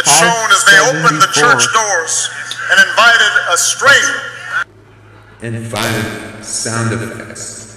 It's shown as they opened the church doors and invited a stranger. And final sound effects.